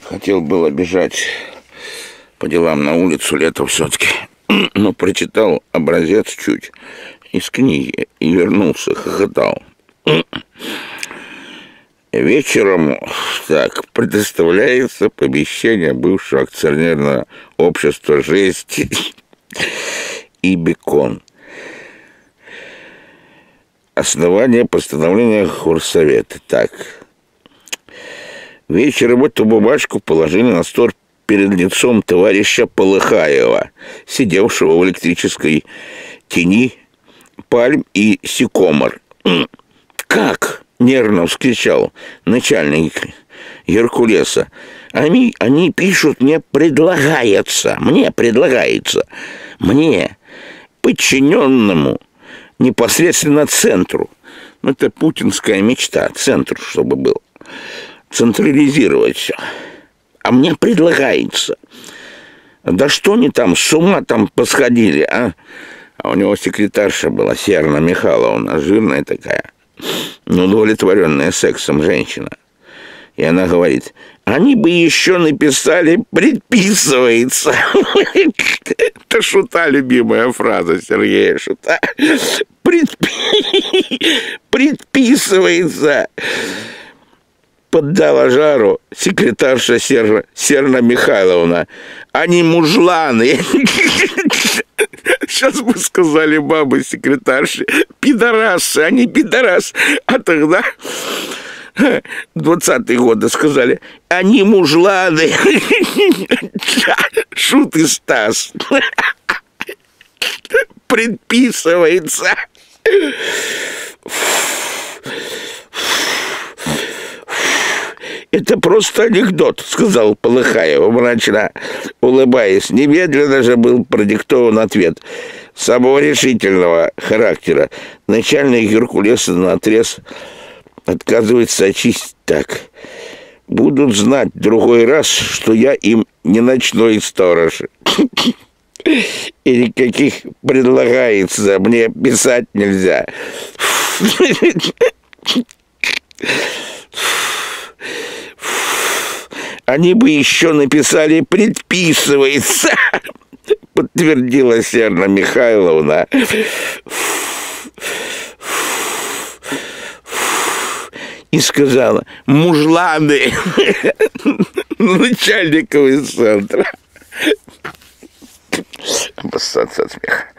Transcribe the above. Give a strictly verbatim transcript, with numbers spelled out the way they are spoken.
Хотел было бежать по делам на улицу, лето все-таки, но прочитал образец чуть из книги и вернулся, хохотал. Вечером так предоставляется помещение бывшего акционерного общества «Жесть» и «Бекон». Основание постановления Горсовета. Так. Вечером эту бумажку положили на стол перед лицом товарища Полыхаева, сидевшего в электрической тени пальм и сикомор. «Как?» — нервно вскричал начальник Геркулеса. Они, они пишут, мне предлагается, мне предлагается, мне, подчиненному, непосредственно центру. Ну, это путинская мечта, центр, чтобы был. Централизировать все. А мне предлагается. Да что они там, с ума там посходили, а? А у него секретарша была, Серна Михайловна, жирная такая, но удовлетворенная сексом женщина. И она говорит, они бы еще написали «предписывается». Это Шута, любимая фраза Сергея Шута. «Предписывается». Поддала жару секретарша Серна, Серна Михайловна. Они мужланы. Сейчас бы сказали бабы секретарши. Пидорасы, они пидорасы. А тогда... двадцатые годы сказали, они мужланы. Шут и Стас. Предписывается. Это просто анекдот, сказал Полыхаев, мрачно улыбаясь. Немедленно же был продиктован ответ самого решительного характера. Начальник Геркулеса наотрез отказывается очистить так. Будут знать другой раз, что я им не ночной сторож. И никаких предлагается, мне писать нельзя. Они бы еще написали «предписывается», подтвердила Серна Михайловна. И сказала, мужланы, начальников из центра. Обоссаться от смеха.